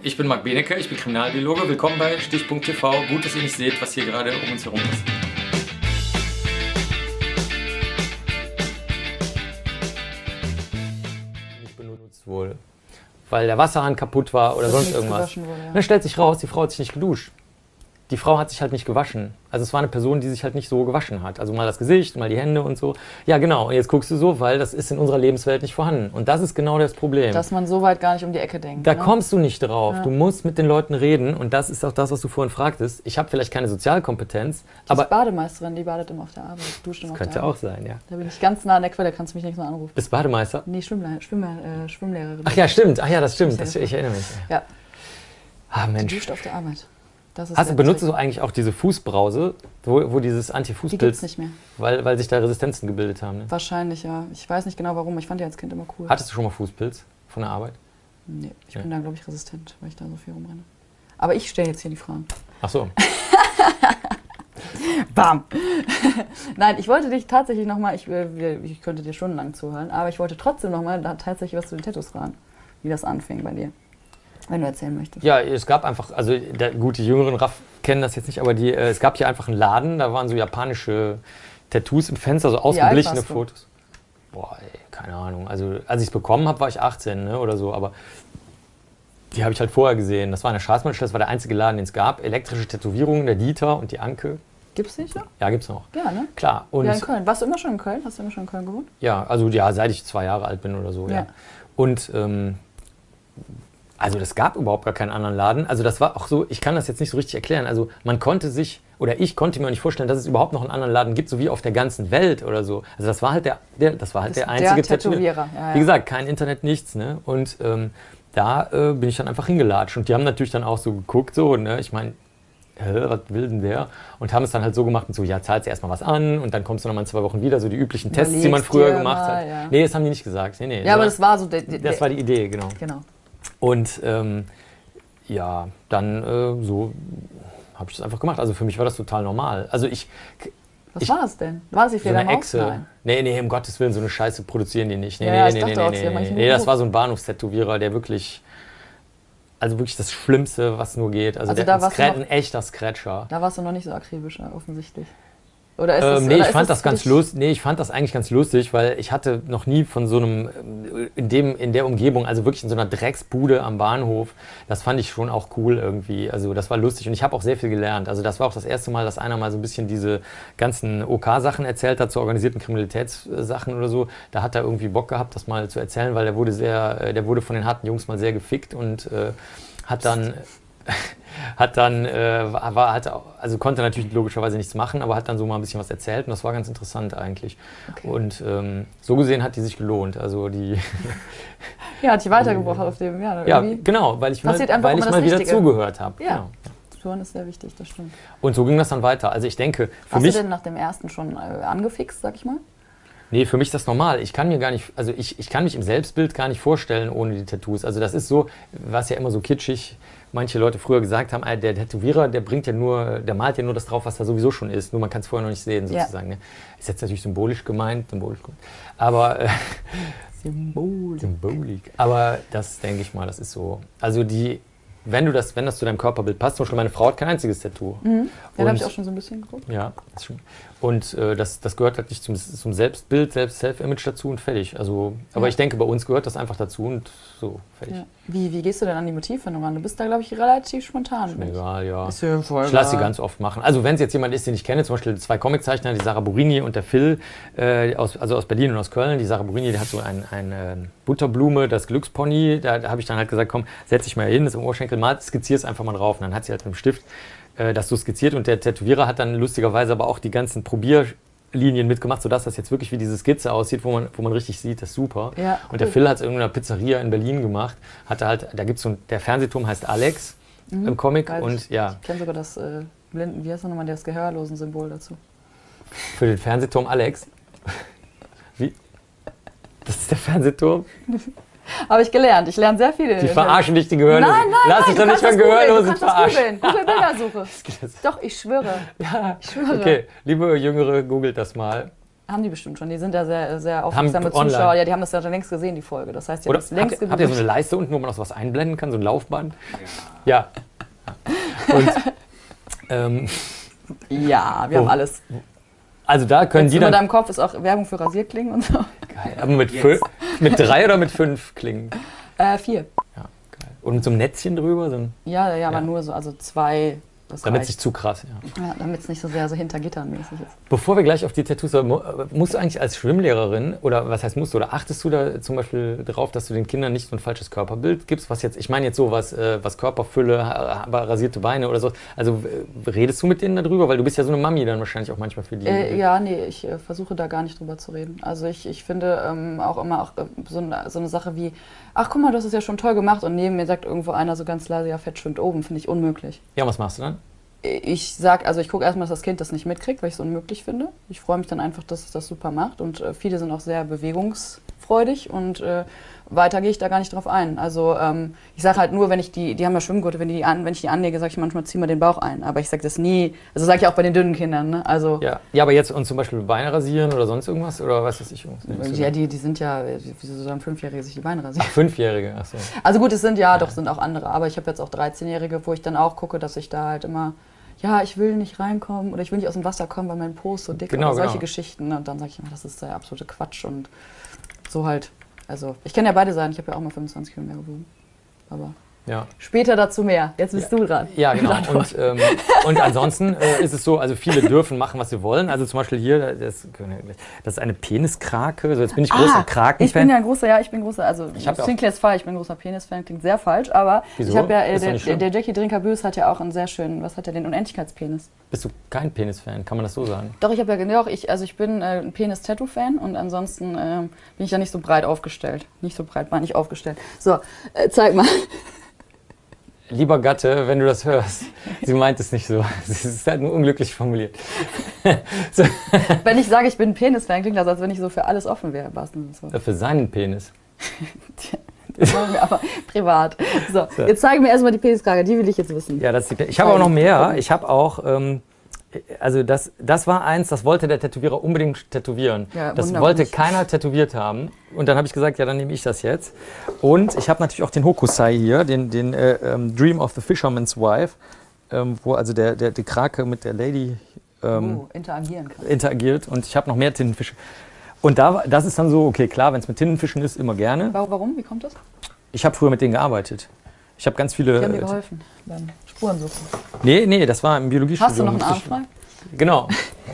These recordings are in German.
Ich bin Marc Benecke, ich bin Kriminalbiologe. Willkommen bei Stichpunkt TV. Gut, dass ihr nicht seht, was hier gerade um uns herum ist. Nicht benutzt wohl, weil der Wasserhahn kaputt war oder sonst irgendwas. Wurde, ja. Dann stellt sich raus, die Frau hat sich nicht geduscht. Die Frau hat sich halt nicht gewaschen. Also es war eine Person, die sich halt nicht so gewaschen hat. Also mal das Gesicht, mal die Hände und so. Ja genau, und jetzt guckst du so, weil das ist in unserer Lebenswelt nicht vorhanden. Und das ist genau das Problem. Dass man so weit gar nicht um die Ecke denkt. Da kommst du nicht drauf. Ja. Du musst mit den Leuten reden. Und das ist auch das, was du vorhin fragtest. Ich habe vielleicht keine Sozialkompetenz, Die aber ist Bademeisterin, die badet immer auf der Arbeit, duscht immer auf der könnte Arbeit. auch sein, ja. Da bin ich ganz nah an der Quelle, kannst du mich nächstes Mal anrufen. Bist Bademeister? Nee, Schwimmlehrerin. Ach ja, stimmt. Ach ja, das stimmt. Das ist ja Ich erinnere mich. Ja, Ah, die Mensch. duscht auf der Arbeit. Das ist Also sehr benutzt du tricky. eigentlich auch diese Fußbrause, wo dieses Die Anti-Fußpilz, gibt's nicht mehr. weil sich da Resistenzen gebildet haben? Ne? Wahrscheinlich, ja. Ich weiß nicht genau warum, ich fand die als Kind immer cool. Hattest du schon mal Fußpilz von der Arbeit? Nee, ich Ja. bin da, glaube ich, resistent, weil ich da so viel rumrenne. Aber ich stelle jetzt hier die Fragen. Ach so. Bam! Nein, ich wollte dich tatsächlich nochmal, ich könnte dir stundenlang zuhören, aber ich wollte trotzdem nochmal tatsächlich was zu den Tattoos fragen, wie das anfing bei dir, wenn du erzählen möchtest. Ja, es gab einfach, also gut, die jüngeren Raff kennen das jetzt nicht, aber es gab hier einfach einen Laden, da waren so japanische Tattoos im Fenster, so ausgeblichene warst du? Fotos. Boah, ey, keine Ahnung. Also als ich es bekommen habe, war ich 18, ne, oder so, aber die habe ich halt vorher gesehen. Das war in der Straßenbahnstelle, das war der einzige Laden, den es gab. Elektrische Tätowierungen, der Dieter und die Anke. Gibt's nicht noch? Ja, gibt's noch. Ja, ne? Klar. Und Ja, in Köln. Warst du immer schon in Köln? Hast du immer schon in Köln gewohnt? ja, also ja, seit ich 2 Jahre alt bin oder so, ja. Ja. Und also das gab überhaupt gar keinen anderen Laden. Also das war auch so, ich kann das jetzt nicht so richtig erklären. Also man konnte sich, oder ich konnte mir nicht vorstellen, dass es überhaupt noch einen anderen Laden gibt, so wie auf der ganzen Welt oder so. Also das war halt der einzige Tätowierer. Ja, ja. Wie gesagt, kein Internet, nichts, ne? Und da bin ich dann einfach hingelatscht. Und die haben natürlich dann auch so geguckt, so, ne? Ich meine, was will denn der? Und haben es dann halt so gemacht, mit so, ja, zahlst du erstmal was an und dann kommst du nochmal in 2 Wochen wieder, so die üblichen Tests, die man Überlegst früher dir gemacht mal, hat. ja. Nee, das haben die nicht gesagt. Nee, Ja, aber das war so das war die Idee, genau. Genau. Und ja, dann so habe ich das einfach gemacht. Also für mich war das total normal. Also Was war das denn? War das die so eine Fledermaus? Echse. Nein. Nee, um Gottes Willen, so eine Scheiße produzieren die nicht. Nee, Ja, ich nee, dachte nee, auch, nee, die haben manchmal nee, das geguckt. war so ein Bahnhofstätowierer, der wirklich, also wirklich das Schlimmste, was nur geht. Also Also der da warst du noch- ein echter Scratcher. Da warst du noch nicht so akribisch, offensichtlich. Oder ist das, Nee, oder ich ist fand das für ganz dich- lustig. Nee, ich fand das eigentlich ganz lustig, weil ich hatte noch nie von so einem, in der Umgebung, also wirklich in so einer Drecksbude am Bahnhof, das fand ich schon auch cool irgendwie. Also das war lustig und ich habe auch sehr viel gelernt. Also das war auch das erste Mal, dass einer mal so ein bisschen diese ganzen OK-Sachen erzählt hat, zu organisierten Kriminalitätssachen oder so. Da hat er irgendwie Bock gehabt, das mal zu erzählen, weil der wurde von den harten Jungs mal sehr gefickt und hat dann also konnte natürlich logischerweise nichts machen, aber hat dann so mal ein bisschen was erzählt und das war ganz interessant eigentlich. Okay. Und so gesehen hat die sich gelohnt. Also die, Ja, hat dich weitergebracht auf dem, ja, ja, irgendwie. genau, weil ich mal Passiert einfach immer das wieder Richtige. zugehört habe. Ja. Genau. Touren ist sehr wichtig, das stimmt. Und so ging das dann weiter. Also ich denke, für Hast mich, du denn nach dem ersten schon angefixt, sag ich mal? nee, für mich ist das normal. Ich kann mir gar nicht, also ich kann mich im Selbstbild gar nicht vorstellen ohne die Tattoos. Also das ist so, was ja immer so kitschig manche Leute früher gesagt haben, der Tätowierer, der malt ja nur das drauf, was da sowieso schon ist. Nur man kann es vorher noch nicht sehen, sozusagen. Ne? Ist jetzt natürlich symbolisch gemeint, aber Symbolik. Aber das denke ich mal, das ist so. Also wenn das zu deinem Körperbild passt, zum Beispiel meine Frau hat kein einziges Tattoo. Ja, da habe Und- ich auch schon so ein bisschen geguckt. Ja, das schon. Und das gehört halt nicht zum Selbstbild, Self-Image dazu und fertig. Also, aber Ja. ich denke, bei uns gehört das einfach dazu und so, fertig. Ja. Wie gehst du denn an die Motivfindung ran? Du bist da, glaube ich, relativ spontan. Ist mir egal, ja. Ist ja voll Ich lasse sie egal. ganz oft machen. Also wenn es jetzt jemand ist, den ich kenne, zum Beispiel 2 Comiczeichner, die Sarah Burini und der Phil, aus Berlin und aus Köln. Die Sarah Burini, die hat so eine Butterblume, das Glückspony. Da habe ich dann halt gesagt, komm, setz dich mal hin, das im Oberschenkel, skizzier es einfach mal drauf. Und dann hat sie halt mit dem Stift das so skizziert und der Tätowierer hat dann lustigerweise aber auch die ganzen Probierlinien mitgemacht, sodass das jetzt wirklich wie diese Skizze aussieht, wo man richtig sieht, das ist super. Ja, Und der cool. Phil hat es in irgendeiner Pizzeria in Berlin gemacht, da gibt es der Fernsehturm heißt Alex im Comic Geil. und ja, Ich kenne sogar das wie heißt das nochmal, das Gehörlosen-Symbol dazu. für den Fernsehturm Alex. Wie? Das ist der Fernsehturm? Habe ich gelernt. Ich lerne sehr viele. Die verarschen dich, die Gehörlosen. Nein, Lass dich doch nicht von Gehörlosen verarschen. Google Bildersuche. Doch, ich schwöre. Ja, Ich schwöre. okay, liebe Jüngere, googelt das mal. Haben die bestimmt schon. Die sind ja sehr, sehr aufmerksame online. Zuschauer. Ja, die haben das ja schon längst gesehen, die Folge. Das heißt, die haben Oder das längst habt ihr so eine Leiste unten, wo man noch was einblenden kann, so ein Laufband? Ja. Ja. Und, ja, wir haben alles. also da können Jetzt die über dann... deinem Kopf ist auch Werbung für Rasierklingen und so. Geil. Aber mit 3 oder mit 5 Klingen? 4. Ja, geil. Und mit so einem Netzchen drüber? So ein, Ja, aber nur so, also 2. damit es nicht zu krass, ja. Ja, damit es nicht so sehr so hinter Gittern mäßig ist. Bevor wir gleich auf die Tattoos, musst du eigentlich als Schwimmlehrerin, oder was heißt musst du, oder achtest du da zum Beispiel darauf, dass du den Kindern nicht so ein falsches Körperbild gibst, was jetzt, ich meine jetzt so was Körperfülle, aber rasierte Beine oder so, also redest du mit denen darüber, weil du bist ja so eine Mami dann wahrscheinlich auch manchmal für die. Ja, nee, ich versuche da gar nicht drüber zu reden. Also ich finde auch immer so eine Sache wie, ach guck mal, du hast es ja schon toll gemacht und neben mir sagt irgendwo einer so ganz leise, ja, Fett schwimmt oben, finde ich unmöglich. Ja, was machst du dann? Ich gucke erstmal, dass das Kind das nicht mitkriegt, weil ich es unmöglich finde. Ich freue mich dann einfach, dass es das super macht und viele sind auch sehr bewegungsfreudig und weiter gehe ich da gar nicht drauf ein. Also ich sage halt nur, wenn ich die haben ja Schwimmgurte, wenn ich die anlege, sage ich manchmal, zieh mal den Bauch ein. Aber ich sage das nie, also sage ich auch bei den dünnen Kindern. Ne? Also, ja, aber jetzt und zum Beispiel Beine rasieren oder sonst irgendwas oder was weiß ich? Ja, die sind ja, wieso sollen 5-Jährige sich die Beine rasieren? Ach, 5-Jährige, ach so. Also gut, es sind doch sind auch andere, aber ich habe jetzt auch 13-Jährige, wo ich dann auch gucke, dass ich da halt immer, ja, ich will nicht reinkommen oder ich will nicht aus dem Wasser kommen, weil mein Po ist so dick oder solche Geschichten. Ne? Und dann sage ich immer, das ist der absolute Quatsch und so halt. Also ich kann ja beide sein, ich habe ja auch mal 25 Kilo mehr gewogen. Aber ja. Später dazu mehr. Jetzt bist du dran. Ja, genau. Und ansonsten ist es so, also viele dürfen machen, was sie wollen. Also zum Beispiel hier, das ist eine Peniskrake. Also jetzt bin ich großer Kraken-Fan. Ich bin ja ein großer, also das klingt jetzt falsch, ich bin ein großer Penis-Fan, klingt sehr falsch, aber wieso? Ich habe ja, der Jackie Drinker-Bös hat ja auch einen sehr schönen, was hat er, den Unendlichkeitspenis. Bist du kein Penis-Fan, kann man das so sagen? Doch, ich bin ein Penis-Tattoo-Fan und ansonsten bin ich ja nicht so breit aufgestellt. Nicht so breitbeinig aufgestellt. So, zeig mal. Lieber Gatte, wenn du das hörst, sie meint es nicht so. Es ist halt nur unglücklich formuliert. So. Wenn ich sage, ich bin ein Penis-Fan, klingt das, als wenn ich so für alles offen wäre. Für seinen Penis. Das machen wir aber privat. So, jetzt zeigen wir erstmal die Peniskrake, die will ich jetzt wissen. Ja, ich habe auch noch mehr. Ich habe auch, also das war eins, das wollte der Tätowierer unbedingt tätowieren. Ja, das wollte keiner tätowiert haben. Und dann habe ich gesagt, ja, dann nehme ich das jetzt. Und ich habe natürlich auch den Hokusai hier, den Dream of the Fisherman's Wife, wo also die Krake mit der Lady interagiert. Und ich habe noch mehr Tintenfische. Und das ist dann so, okay, klar, wenn es mit Tintenfischen ist, immer gerne. Warum? Wie kommt das? Ich habe früher mit denen gearbeitet. Ich habe ganz viele... Die haben dir geholfen beim Spurensuchen? Nee, das war im Biologiestudium. Hast du noch einen Arm frei? Genau.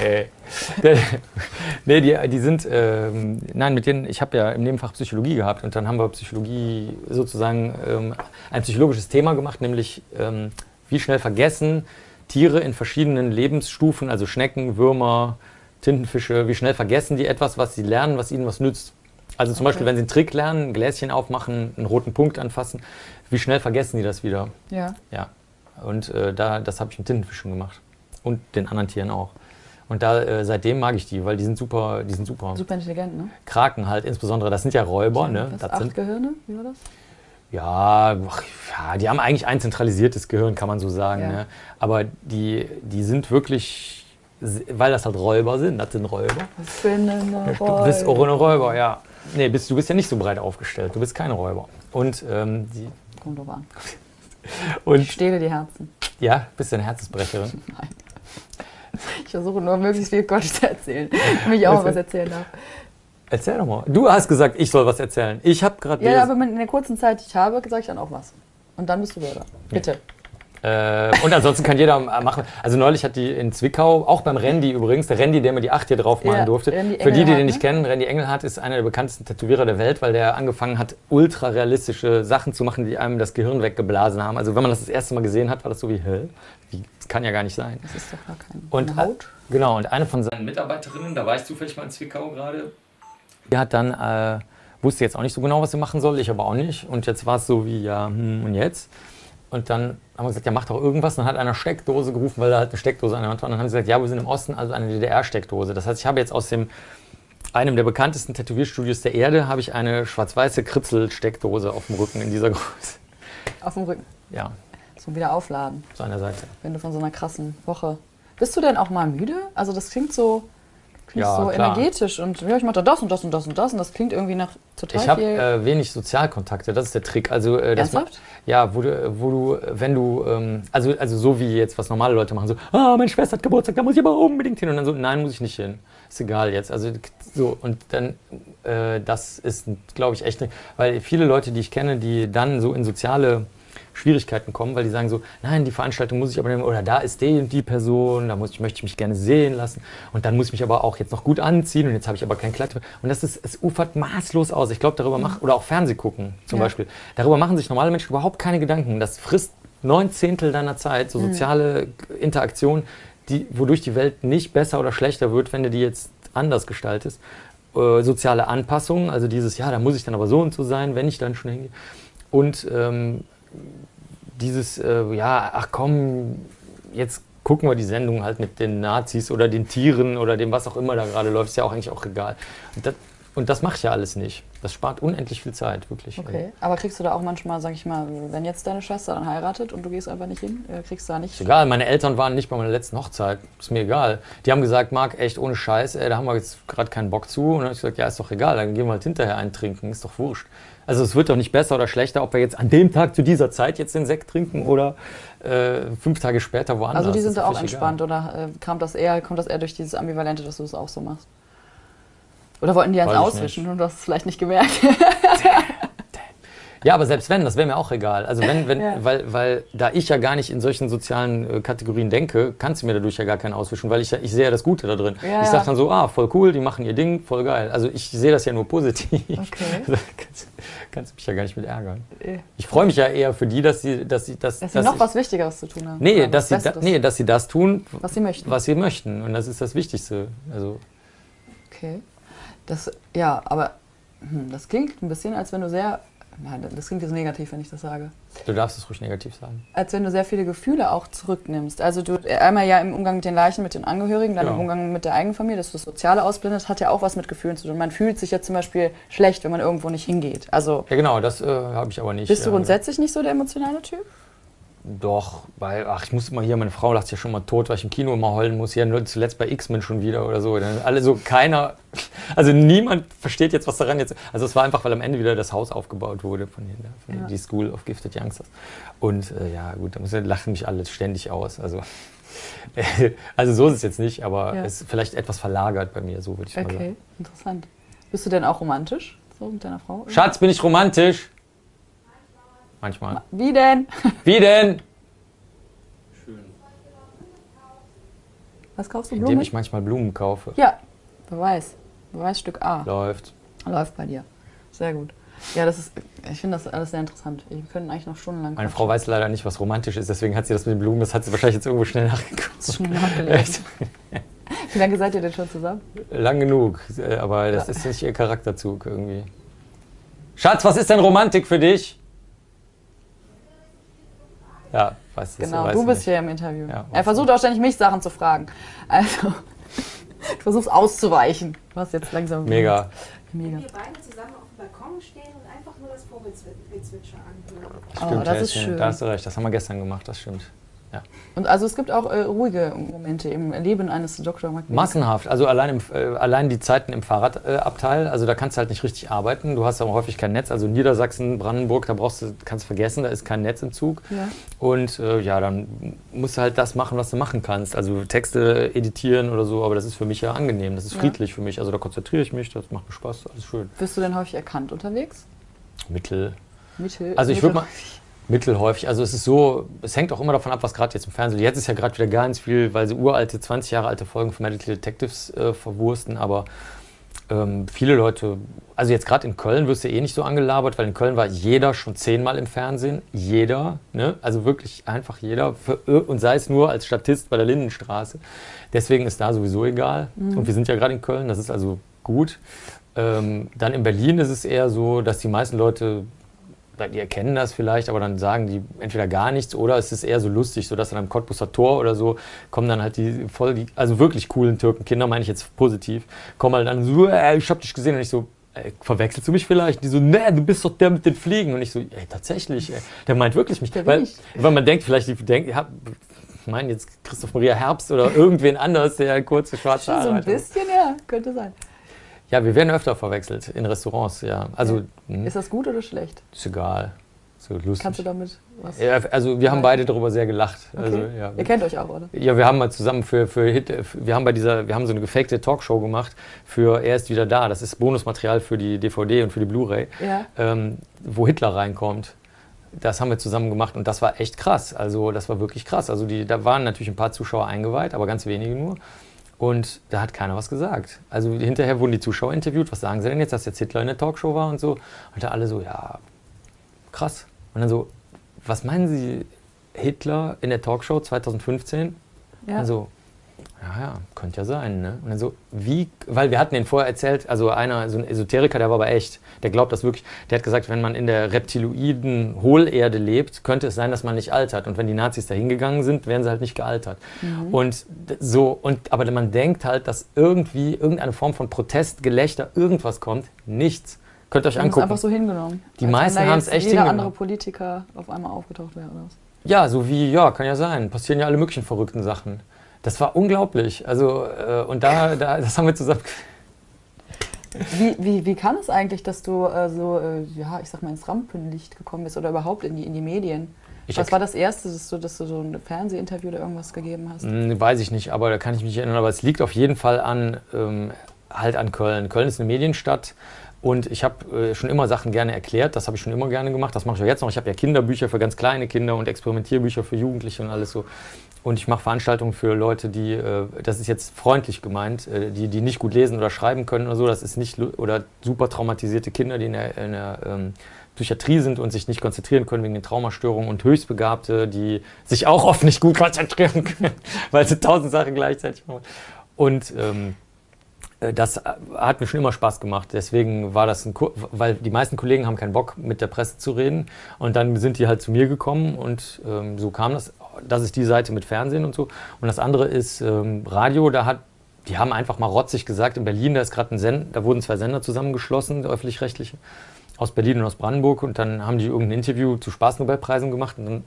Nee, die sind... nein, mit denen... Ich habe ja im Nebenfach Psychologie gehabt und dann haben wir Psychologie sozusagen ein psychologisches Thema gemacht, nämlich wie schnell vergessen Tiere in verschiedenen Lebensstufen, also Schnecken, Würmer, Tintenfische, wie schnell vergessen die etwas, was sie lernen, was ihnen was nützt. Also zum Beispiel, wenn sie einen Trick lernen, ein Gläschen aufmachen, einen roten Punkt anfassen, wie schnell vergessen die das wieder? Ja. Ja. Und das habe ich mit Tintenfischen gemacht. Und den anderen Tieren auch. Und seitdem mag ich die, weil die sind super. Super intelligent, ne? Kraken halt insbesondere, das sind ja Räuber, ne? Was, 8 Gehirne? Wie war das? Ja, die haben eigentlich ein zentralisiertes Gehirn, kann man so sagen. Ja. Ne? Aber die sind wirklich, weil das halt Räuber sind, das sind Räuber. Ich bin eine Räuber. Du bist auch eine Räuber, ja. Nee, du bist ja nicht so breit aufgestellt, du bist kein Räuber. Und wunderbar. Und ich stehle die Herzen. Ja, bist du eine Herzensbrecherin? Nein. Ich versuche nur möglichst viel Quatsch zu erzählen, damit ich auch was erzählen darf. Erzähl doch mal. Du hast gesagt, ich soll was erzählen. Ich habe gerade... Ja, aber in der kurzen Zeit, die ich habe, sage ich dann auch was. Und dann bist du wieder. Bitte. Und ansonsten kann jeder machen. Also neulich hat die in Zwickau, auch beim Randy übrigens, der Randy, der mir die 8 hier drauf malen durfte. Für die den nicht kennen, Randy Engelhardt ist einer der bekanntesten Tätowierer der Welt, weil der angefangen hat, ultra realistische Sachen zu machen, die einem das Gehirn weggeblasen haben. Also wenn man das erste Mal gesehen hat, war das so wie, das kann ja gar nicht sein. Das ist doch gar keine Haut. Genau, und eine von seinen Mitarbeiterinnen, da war ich zufällig mal in Zwickau gerade, die hat dann, wusste jetzt auch nicht so genau, was sie machen soll, ich aber auch nicht. Und jetzt war es so wie, ja, und jetzt? Und dann haben wir gesagt, ja, mach doch irgendwas. Und dann hat einer Steckdose gerufen, weil da halt eine Steckdose an der Wand war. Und dann haben sie gesagt, ja, wir sind im Osten, also eine DDR-Steckdose. Das heißt, ich habe jetzt aus einem der bekanntesten Tätowierstudios der Erde, habe ich eine schwarz-weiße Kritzel-Steckdose auf dem Rücken in dieser Größe. Auf dem Rücken? Ja. Zum wieder aufladen. Zu einer Seite. Wenn du von so einer krassen Woche... Bist du denn auch mal müde? Also das klingt so... Klingt so energetisch und ja, ich mache da das und das und das und das und das klingt irgendwie nach total Ich viel. habe wenig Sozialkontakte, das ist der Trick. Also, Ernsthaft? Ja, wenn du, also so wie jetzt, was normale Leute machen, so, meine Schwester hat Geburtstag, da muss ich aber unbedingt hin. Und dann so, nein, muss ich nicht hin. Ist egal jetzt. Also so, und dann, das ist, glaube ich, echt, weil viele Leute, die ich kenne, die dann so in soziale Schwierigkeiten kommen, weil die sagen so, nein, die Veranstaltung muss ich aber nehmen, oder da ist die und die Person, möchte ich mich gerne sehen lassen und dann muss ich mich aber auch jetzt noch gut anziehen und jetzt habe ich aber kein Kleid. Und es ufert maßlos aus. Ich glaube, oder auch Fernseh gucken zum Beispiel, darüber machen sich normale Menschen überhaupt keine Gedanken. Das frisst 9/10 deiner Zeit, so soziale Interaktion, wodurch die Welt nicht besser oder schlechter wird, wenn du die jetzt anders gestaltest. Soziale Anpassungen, also dieses, ja, da muss ich dann aber so und so sein, wenn ich dann schon hingehe. Und dieses, ach komm, jetzt gucken wir die Sendung halt mit den Nazis oder den Tieren oder dem, was auch immer da gerade läuft, ist ja auch eigentlich auch egal. Und das mache ich ja alles nicht. Das spart unendlich viel Zeit, wirklich. Okay, aber kriegst du da auch manchmal, sag ich mal, wenn jetzt deine Schwester dann heiratet und du gehst einfach nicht hin, kriegst du da nicht... Ist egal, meine Eltern waren nicht bei meiner letzten Hochzeit, ist mir egal. Die haben gesagt, Marc, echt ohne Scheiß, da haben wir jetzt gerade keinen Bock zu. Und dann habe ich gesagt, ja, ist doch egal, dann gehen wir halt hinterher eintrinken, ist doch wurscht. Also es wird doch nicht besser oder schlechter, ob wir jetzt an dem Tag zu dieser Zeit jetzt den Sekt trinken oder 5 Tage später woanders. Also die sind da auch entspannt oder kommt das eher durch dieses Ambivalente, dass du es auch so machst? Oder wollten die eins auswischen und du hast es vielleicht nicht gemerkt? Ja, aber selbst wenn, das wäre mir auch egal. Also weil da ich ja gar nicht in solchen sozialen Kategorien denke, kannst du mir dadurch ja gar keinen auswischen, weil ich sehe ja das Gute da drin. Ja, ich sage dann so, voll cool, die machen ihr Ding, voll geil. Also ich sehe das ja nur positiv. Okay. Also, kannst du mich ja gar nicht mit ärgern. Ich freue mich ja eher für die, dass sie noch was Wichtigeres zu tun haben. Nee, dass sie das tun, was sie möchten. Was sie möchten. Und das ist das Wichtigste. Also. Okay. Aber das klingt ein bisschen, als wenn du sehr... Nein, das klingt jetzt negativ, wenn ich das sage. Du darfst es ruhig negativ sagen. Als wenn du sehr viele Gefühle auch zurücknimmst. Also du einmal ja im Umgang mit den Leichen, mit den Angehörigen, dann im Umgang mit der eigenen Familie, dass du das Soziale ausblendest, hat ja auch was mit Gefühlen zu tun. Man fühlt sich ja zum Beispiel schlecht, wenn man irgendwo nicht hingeht. Also, ja genau, das habe ich aber nicht. Bist du grundsätzlich nicht so der emotionale Typ? Doch, weil, ich muss immer hier, meine Frau lacht ja schon mal tot, weil ich im Kino immer heulen muss. Ja, nur zuletzt bei X-Men schon wieder oder so. Dann alle so, also niemand versteht jetzt, was daran jetzt. Also es war einfach, weil am Ende wieder das Haus aufgebaut wurde von die School of Gifted Youngsters. Und ja, gut, da lachen mich alle ständig aus. Also so ist es jetzt nicht, aber es ist vielleicht etwas verlagert bei mir, so würde ich mal sagen. Okay, interessant. Bist du denn auch romantisch, so mit deiner Frau? Schatz, bin ich romantisch? Manchmal. Wie denn? Wie denn? Schön. Was kaufst du, Blumen? Indem ich manchmal Blumen kaufe. Ja, Beweis. Beweisstück A. Läuft. Läuft bei dir. Sehr gut. Ja, ich finde das alles sehr interessant. Wir können eigentlich noch stundenlang Meine Frau weiß leider nicht, was romantisch ist, deswegen hat sie das mit den Blumen, das hat sie wahrscheinlich jetzt irgendwo schnell nachgeguckt. Schnell nachgelesen. Wie lange seid ihr denn schon zusammen? Lang genug, aber das ist nicht ihr Charakterzug irgendwie. Schatz, was ist denn Romantik für dich? Ja, weiß das. Genau, du bist hier im Interview. Ja, er versucht auch ständig, mich Sachen zu fragen. Also, du versuchst auszuweichen. Du hast jetzt langsam... Mega. Mega. Wir beide zusammen auf dem Balkon stehen und einfach nur das Vogelgezwitscher anhören. Stimmt, das ist schön. Da hast du recht, das haben wir gestern gemacht, das stimmt. Ja. Und also es gibt auch ruhige Momente im Leben eines Dr. McBain. Massenhaft, also allein die Zeiten im Fahrradabteil, also da kannst du halt nicht richtig arbeiten. Du hast aber häufig kein Netz, also Niedersachsen, Brandenburg, da kannst du vergessen, da ist kein Netz im Zug. Ja. Und dann musst du halt das machen, was du machen kannst. Also Texte editieren oder so, aber das ist für mich ja angenehm, das ist friedlich für mich. Also da konzentriere ich mich, das macht mir Spaß, alles schön. Wirst du denn häufig erkannt unterwegs? Mittel. Also ich würde mal... Mittelhäufig. Also es ist so, es hängt auch immer davon ab, was gerade jetzt im Fernsehen. Jetzt ist ja gerade wieder ganz viel, weil sie uralte, 20 Jahre alte Folgen von Medical Detectives verwursten, aber viele Leute, also jetzt gerade in Köln wirst du eh nicht so angelabert, weil in Köln war jeder schon 10-mal im Fernsehen. Jeder, ne? Also wirklich einfach jeder. Und sei es nur als Statist bei der Lindenstraße. Deswegen ist da sowieso egal. Und wir sind ja gerade in Köln, das ist also gut. Dann in Berlin ist es eher so, dass die meisten Leute... Die erkennen das vielleicht, aber dann sagen die entweder gar nichts oder es ist eher so lustig, so dass dann am Cottbuser Tor oder so kommen dann halt also wirklich coolen Türkenkinder, meine ich jetzt positiv, kommen halt dann so, ich hab dich gesehen und ich so, verwechselst du mich vielleicht? Die so, ne, du bist doch der mit den Fliegen und ich so, tatsächlich, der meint wirklich mich, weil man denkt vielleicht, meinen jetzt Christoph Maria Herbst oder irgendwen anders, der kurze schwarze Haare So ein hat. bisschen, ja, könnte sein. Ja, wir werden öfter verwechselt in Restaurants, ja. Also, Ist das gut oder schlecht? ist egal. So lustig. Kannst du damit was? Ja, also wir haben beide darüber sehr gelacht. Okay. Also, ja. Ihr kennt euch auch, oder? Ja, wir haben mal zusammen wir haben so eine gefakte Talkshow gemacht für Er ist wieder da. Das ist Bonusmaterial für die DVD und für die Blu-ray, Ja. wo Hitler reinkommt. Das haben wir zusammen gemacht und das war echt krass. Also das war wirklich krass. Also da waren natürlich ein paar Zuschauer eingeweiht, aber ganz wenige nur. Und da hat keiner was gesagt. Also hinterher wurden die Zuschauer interviewt. Was sagen sie denn jetzt, dass jetzt Hitler in der Talkshow war und so? Und da alle so, ja, krass. Und dann so, was meinen Sie, Hitler in der Talkshow 2015? Ja. Also, ja, könnte ja sein, ne? Und dann so, wie, weil wir hatten den vorher erzählt, also einer, so ein Esoteriker, der war aber echt, der glaubt das wirklich, der hat gesagt, wenn man in der reptiloiden Hohlerde lebt, könnte es sein, dass man nicht altert. Und wenn die Nazis da hingegangen sind, wären sie halt nicht gealtert. Und so, aber man denkt halt, dass irgendwie irgendeine Form von Protest, Gelächter, irgendwas kommt, nichts. Könnt ihr euch Wir haben es angucken. einfach so hingenommen. Die Als meisten wenn da haben es jetzt echt jeder hingenommen. andere Politiker auf einmal aufgetaucht wäre oder was? Ja, so wie, ja, kann ja sein. Passieren ja alle möglichen verrückten Sachen. Das war unglaublich. Also, und das haben wir zusammen. Wie kann es eigentlich, dass du ja, ich sag mal, ins Rampenlicht gekommen bist oder überhaupt in die Medien? Was war das Erste, dass du so ein Fernsehinterview oder irgendwas gegeben hast? Weiß ich nicht, aber da kann ich mich nicht erinnern. Aber es liegt auf jeden Fall an Köln. Köln ist eine Medienstadt. Und ich habe schon immer Sachen gerne erklärt, das habe ich schon immer gerne gemacht, das mache ich auch jetzt noch. Ich habe ja Kinderbücher für ganz kleine Kinder und Experimentierbücher für Jugendliche und alles so. Und ich mache Veranstaltungen für Leute, die, das ist jetzt freundlich gemeint, die nicht gut lesen oder schreiben können oder so. Das ist nicht, oder super traumatisierte Kinder, die in der Psychiatrie sind und sich nicht konzentrieren können wegen den Traumastörungen und Höchstbegabte, die sich auch oft nicht gut konzentrieren können, weil sie 1000 Sachen gleichzeitig machen. Und das hat mir schon immer Spaß gemacht. Deswegen war das weil die meisten Kollegen haben keinen Bock, mit der Presse zu reden. Und dann sind die halt zu mir gekommen und so kam das. Das ist die Seite mit Fernsehen und so. Und das andere ist Radio. Die haben einfach mal rotzig gesagt, in Berlin, da ist gerade da wurden 2 Sender zusammengeschlossen, öffentlich-rechtliche, aus Berlin und aus Brandenburg. Und dann haben die irgendein Interview zu Spaßnobelpreisen gemacht. Und dann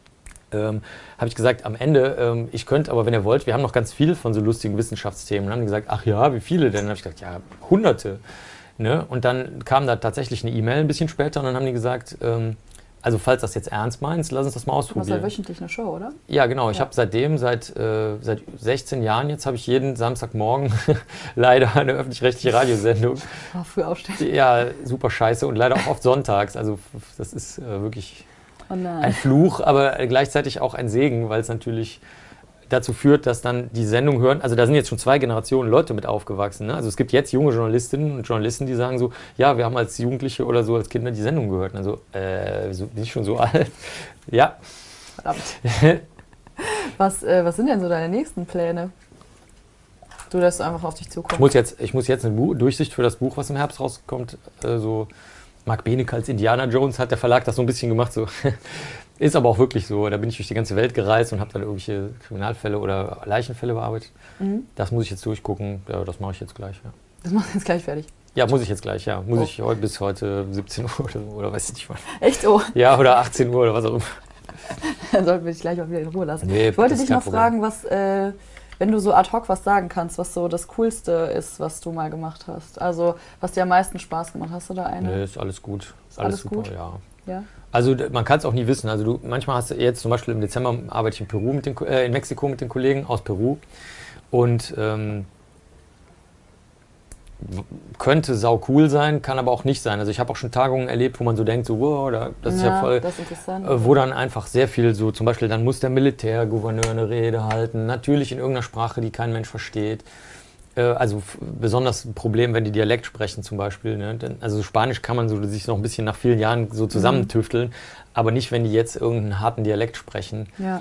habe ich gesagt, am Ende, ich könnte, aber wenn ihr wollt, wir haben noch ganz viel von so lustigen Wissenschaftsthemen. Und dann haben die gesagt, ach ja, wie viele denn? Dann habe ich gesagt, ja, Hunderte. Ne? Und dann kam da tatsächlich eine E-Mail ein bisschen später und dann haben die gesagt, also falls das jetzt ernst meinst, lass uns das mal Du hast ausprobieren. ja wöchentlich eine Show, oder? Ja, genau. Ich Ja. habe seit 16 Jahren jetzt, habe ich jeden Samstagmorgen leider eine öffentlich-rechtliche Radiosendung. Oh, früh aufstehen. Ja, super scheiße und leider auch oft sonntags. Also das ist wirklich Oh ein nein. Fluch, aber gleichzeitig auch ein Segen, weil es natürlich dazu führt, dass dann die Sendung hören, also da sind jetzt schon 2 Generationen Leute mit aufgewachsen. Ne? Also es gibt jetzt junge Journalistinnen und Journalisten, die sagen so, ja, wir haben als Jugendliche oder so als Kinder die Sendung gehört. Also, bin ich schon so alt? Ja. Verdammt. Was sind denn so deine nächsten Pläne? Du lässt einfach auf dich zukommen. Ich muss jetzt eine Durchsicht für das Buch, was im Herbst rauskommt, so Mark Benecke als Indiana Jones hat der Verlag das so ein bisschen gemacht. So. Ist aber auch wirklich so. Da bin ich durch die ganze Welt gereist und habe dann irgendwelche Kriminalfälle oder Leichenfälle bearbeitet. Das muss ich jetzt durchgucken. Ja, das mache ich jetzt gleich. Ja. Das machst du jetzt gleich fertig. Ja, muss ich jetzt gleich, ja. Muss Oh. ich bis heute 17 Uhr oder weiß ich nicht wann. Echt? Oh, Ja, oder 18 Uhr oder was auch immer. dann sollten wir dich gleich auch wieder in Ruhe lassen. Nee, Ich wollte das ist dich kein noch Problem. fragen, wenn du so ad hoc was sagen kannst, was so das Coolste ist, was du mal gemacht hast. Also, was dir am meisten Spaß gemacht hat. Hast du da eine? Nee, ist alles gut. Ist alles alles super, gut? ja. Ja? Also man kann es auch nie wissen. Also manchmal hast du jetzt zum Beispiel im Dezember arbeite ich in Peru in Mexiko mit den Kollegen aus Peru und könnte sau cool sein, kann aber auch nicht sein. Also ich habe auch schon Tagungen erlebt, wo man so denkt, so wow, das ist ja voll, das ist interessant. wo dann einfach sehr viel so, zum Beispiel dann muss der Militärgouverneur eine Rede halten, natürlich in irgendeiner Sprache, die kein Mensch versteht. Also besonders ein Problem, wenn die Dialekt sprechen zum Beispiel. Ne? Also Spanisch kann man so sich noch ein bisschen nach vielen Jahren so zusammentüfteln, aber nicht, wenn die jetzt irgendeinen harten Dialekt sprechen. Ja.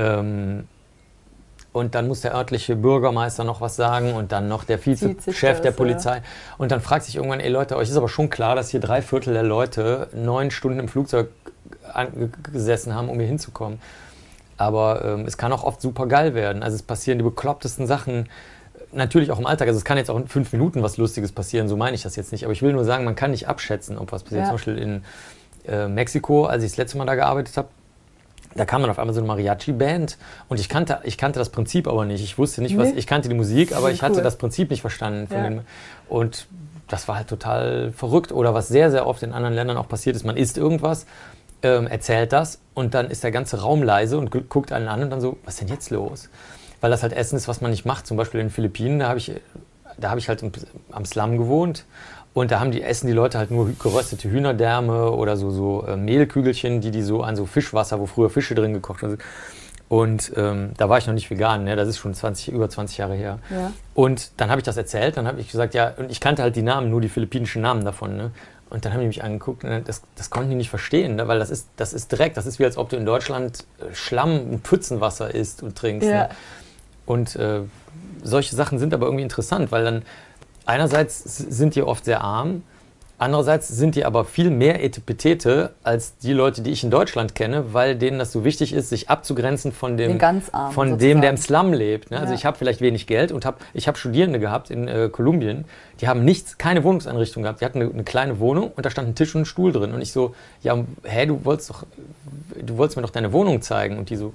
Und dann muss der örtliche Bürgermeister noch was sagen und dann noch der Vizechef Vizechef, der ja. Polizei. Und dann fragt sich irgendwann, ey Leute, euch ist aber schon klar, dass hier 3/4 der Leute 9 Stunden im Flugzeug gesessen haben, um hier hinzukommen. Aber es kann auch oft super geil werden. Also es passieren die beklopptesten Sachen, natürlich auch im Alltag. Also es kann jetzt auch in 5 Minuten was Lustiges passieren, so meine ich das jetzt nicht. Aber ich will nur sagen, man kann nicht abschätzen, ob was passiert. Ja. Zum Beispiel in Mexiko, als ich das letzte Mal da gearbeitet habe, da kam dann auf einmal so eine Mariachi-Band und ich kannte das Prinzip aber nicht. Ich wusste nicht, Nee. ich kannte die Musik, aber ich hatte Cool. das Prinzip nicht verstanden. Ja. Und das war halt total verrückt. Oder was sehr, sehr oft in anderen Ländern auch passiert ist, man isst irgendwas, erzählt das und dann ist der ganze Raum leise und guckt einen an und dann so, was ist denn jetzt los? Weil das halt Essen ist, was man nicht macht. Zum Beispiel in den Philippinen, da habe ich halt am Slum gewohnt. Und da essen die Leute halt nur geröstete Hühnerdärme oder so Mehlkügelchen, die so an so Fischwasser, wo früher Fische drin gekocht sind. Und da war ich noch nicht vegan, ne? Das ist schon über 20 Jahre her. Ja. Und dann habe ich das erzählt, dann habe ich gesagt, ja, und ich kannte halt die Namen, nur die philippinischen Namen davon. Ne? Und dann haben die mich angeguckt und das konnten die nicht verstehen, ne? Weil das ist Dreck. Das ist wie, als ob du in Deutschland Schlamm und Pfützenwasser isst und trinkst. Ja. Ne? Und solche Sachen sind aber irgendwie interessant, weil dann einerseits sind die oft sehr arm, andererseits sind die aber viel mehr Etepetete als die Leute, die ich in Deutschland kenne, weil denen das so wichtig ist, sich abzugrenzen von Den dem, ganz Armen von sozusagen. dem, der im Slum lebt. Ne? Also Ja. ich habe vielleicht wenig Geld und ich habe Studierende gehabt in Kolumbien, die haben keine Wohnungseinrichtung gehabt. Die hatten eine kleine Wohnung und da stand ein Tisch und ein Stuhl drin. Und ich so, ja, du wolltest mir doch deine Wohnung zeigen. Und die so,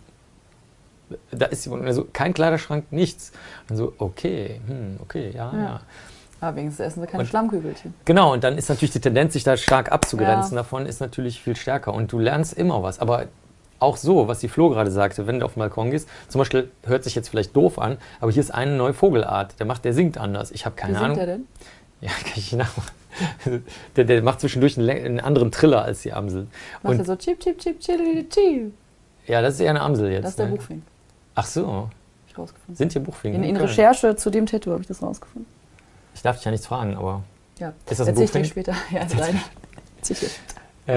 da ist die Wohnung. Also kein Kleiderschrank, nichts. Und so, okay, ja. Aber wenigstens essen sie keine Und- Schlammkügelchen. Genau, und dann ist natürlich die Tendenz, sich da stark abzugrenzen davon, ist natürlich viel stärker. Und du lernst immer was. Aber auch so, was die Flo gerade sagte, wenn du auf den Balkon gehst, zum Beispiel, hört sich jetzt vielleicht doof an, aber hier ist eine neue Vogelart, der singt anders. Ich habe keine Wie singt Ahnung. der denn? Ja, kann ich nicht nachmachen. Der macht zwischendurch einen anderen Triller als die Amsel. Macht er Und so chip, chip, chip, chip, chip. ja, das ist eher eine Amsel jetzt. Das ist der ne? Buchfink. Ach so, Hab ich rausgefunden. sind hier Buchfinken? In Okay. Recherche zu dem Tattoo habe ich das rausgefunden. Ich darf dich ja nichts fragen, aber Ja. ist das ein Erzähl ich dir Buchfink? später. Ja, leider. Erzähl ich dir später.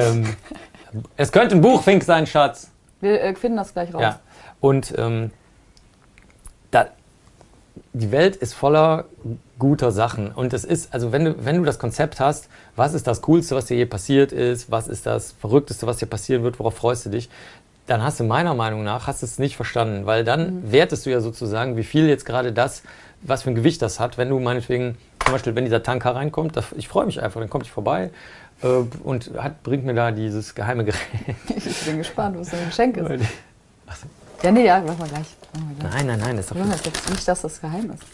Es könnte ein Buchfink sein, Schatz. Wir finden das gleich raus. Ja, und die Welt ist voller guter Sachen. Und es ist, also wenn du das Konzept hast, was ist das Coolste, was dir je passiert ist, was ist das Verrückteste, was dir passieren wird, worauf freust du dich, dann hast du meiner Meinung nach es nicht verstanden. Weil dann wertest du ja sozusagen, wie viel jetzt gerade was für ein Gewicht das hat. Wenn du meinetwegen, zum Beispiel, wenn dieser Tanker reinkommt, ich freue mich einfach, dann kommt ich vorbei und bringt mir da dieses geheime Gerät. Ich bin gespannt, was dein Geschenk ist. Achso. Ja, nee, ja, machen wir gleich. Nein, das ist doch Junge, jetzt nicht, dass das geheim ist.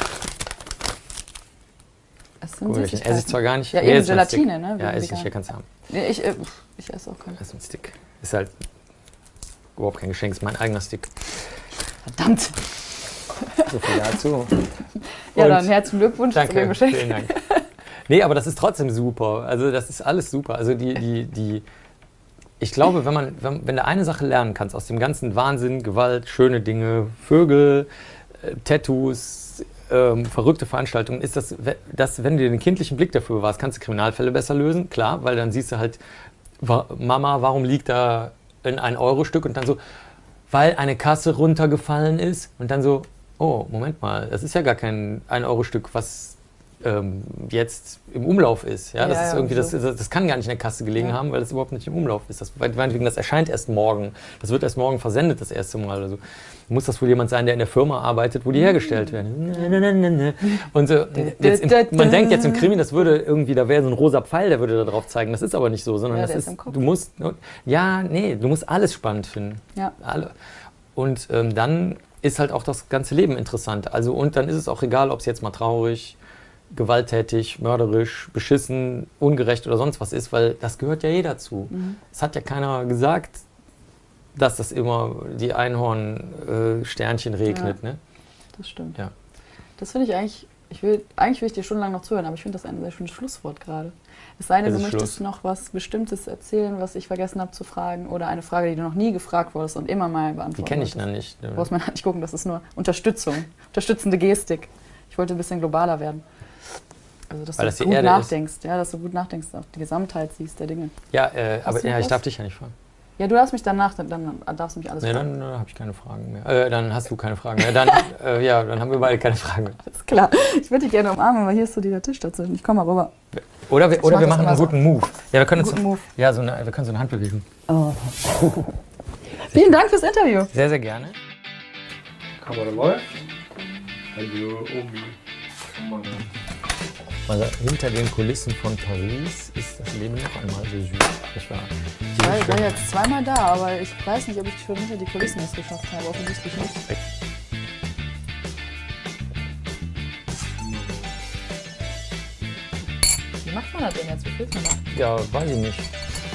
Es sind gut. Ich esse ich zwar gar nicht. Ja, Nee, eben ist mein Stick. Gelatine, ne? Ja, wegen esse ich nicht, vegan. hier kannst du haben. Nee, ich esse auch keinen. Das ist ein Stick. Ist halt überhaupt kein Geschenk, ist mein eigener Stick. Verdammt. So viel dazu. Ja, Und- dann herzlichen Glückwunsch zu dem Danke, Geschenk. vielen Dank. Nee, aber das ist trotzdem super. Also das ist alles super. Also ich glaube, wenn du eine Sache lernen kannst aus dem ganzen Wahnsinn, Gewalt, schöne Dinge, Vögel, Tattoos, verrückte Veranstaltungen, ist dass wenn du den kindlichen Blick dafür bewahrst, kannst du Kriminalfälle besser lösen. Klar, weil dann siehst du halt, Mama, warum liegt da ein 1-Euro-Stück? Und dann so, weil eine Kasse runtergefallen ist. Und dann so, oh, Moment mal, das ist ja gar kein 1-Euro-Stück, was jetzt im Umlauf ist. Ja, das Ja, ist ja, irgendwie, so. das kann gar nicht in der Kasse gelegen Ja. haben, weil das überhaupt nicht im Umlauf ist. Das erscheint erst morgen. Das wird erst morgen versendet, das erste Mal. Also muss das wohl jemand sein, der in der Firma arbeitet, wo die hergestellt werden. Und so, man denkt jetzt im Krimi, da wäre so ein rosa Pfeil, der würde da drauf zeigen. Das ist aber nicht so, sondern Ja, das der ist, ist im Kopf. du musst alles spannend finden. Ja. Und dann ist halt auch das ganze Leben interessant. Also, und dann ist es auch egal, ob es jetzt mal traurig, gewalttätig, mörderisch, beschissen, ungerecht oder sonst was ist, weil das gehört ja jeder zu. Es hat ja keiner gesagt, dass das immer die Einhorn-Sternchen regnet. Ja. Ne? Das stimmt. Ja. Das finde ich eigentlich, eigentlich will ich dir stundenlang noch zuhören, aber ich finde das ein sehr schönes Schlusswort gerade. Es sei denn, Es du ist möchtest Schluss. noch was Bestimmtes erzählen, was ich vergessen habe zu fragen, oder eine Frage, die du noch nie gefragt wurdest und immer mal beantworten Die kenne ich wolltest. dann nicht. Du brauchst mal nicht gucken, das ist nur Unterstützung, unterstützende Gestik. Ich wollte ein bisschen globaler werden. Also, dass Weil du das die gut Erde nachdenkst, ja, dass du gut nachdenkst, auf die Gesamtheit siehst der Dinge. Ja, Hast du ich was? darf dich ja nicht fragen. Ja, du darfst mich danach, dann darfst du mich alles Nee, fragen. dann habe ich keine Fragen mehr. Dann hast du keine Fragen mehr. Dann, dann haben wir beide keine Fragen mehr. Alles klar. Ich würde dich gerne umarmen, aber hier ist so dieser Tisch dazwischen. Ich komme mal rüber. Oder wir mach das machen immer einen so. guten Move. Ja, wir können uns Guten Move. Ja, wir können so eine Handbewegung. Vielen Dank fürs Interview. Sehr, sehr gerne. Kamera läuft. Hallo, Omi. Kamera. Also hinter den Kulissen von Paris ist das Leben noch einmal so süß. Ich war Ich war jetzt zweimal da, aber ich weiß nicht, ob ich schon hinter die Kulissen es geschafft habe. Offensichtlich nicht. Wie macht man das denn jetzt? Wie filmt man das? Ja, weiß ich nicht.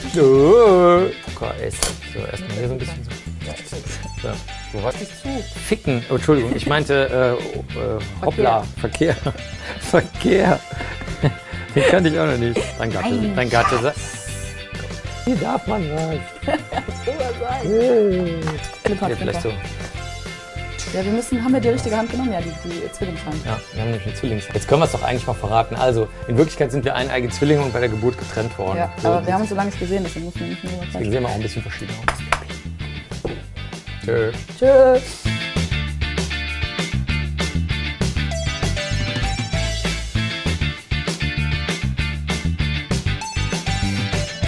KS. So, erstmal hier so ein bisschen so. So. Wo war Ist zu. Ficken. Oh, Entschuldigung, ich meinte Hoppla, Verkehr. Verkehr. Den kannte ich auch noch nicht. Dein Gatte. Wie darf man was? Flipper, Ja, vielleicht so. Ja, haben wir die richtige Hand genommen? Ja, die Zwillingshand. Ja, wir haben nämlich eine Zwillings. Jetzt können wir es doch eigentlich mal verraten. Also, in Wirklichkeit sind wir eineige Zwillinge und bei der Geburt getrennt worden. Ja, So, aber wir haben uns so lange nicht gesehen, deswegen muss man nicht nur deswegen sehen wir auch ein bisschen verschieden aus. Tschö. Tschüss.